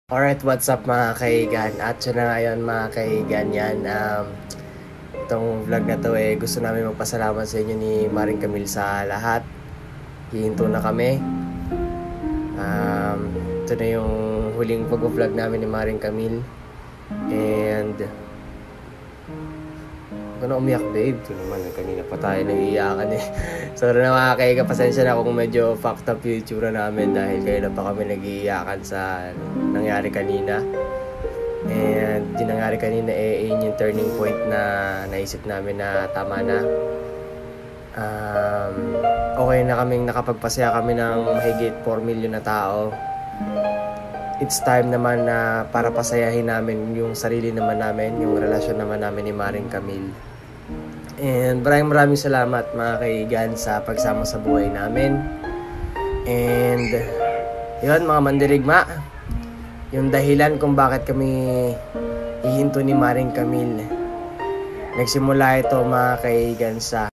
Alright, what's up mga kaigan? At yun na ngayon mga kaigan yan. Itong vlog na to gusto namin magpasalamat sa inyo ni Maring Camille sa lahat. Hihinto na kami. Ito na yung huling pag-vlog namin ni Maring Camille. And huwag na umiyak, babe. Ito naman, kanina pa tayo nag-iiyakan Sorry na mga kaigan, pasensya na kung medyo fucked up yung itsura namin dahil kayo pa kami nag-iiyakan sa nangyari kanina. And yung nangyari kanina yun yung turning point na naisip namin na tama na. Okay na kaming nakapagpasaya kami ng mahigit 4 million na tao. It's time naman na para pasayahin namin yung sarili naman namin, yung relasyon naman namin ni Maring Camille. And maraming salamat mga kaigan sa pagsama sa buhay namin. And yun mga mandirigma, yung dahilan kung bakit kami ihinto ni Maring Camille. Nagsimula ito mga kaigan sa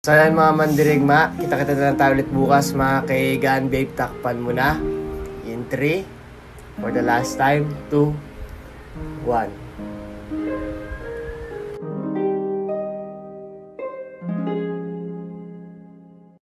So yan mga mandirigma, kita-kita na lang tayo ulit bukas mga kaigan babe, takpan mo na. In 3, for the last time, 2, 1.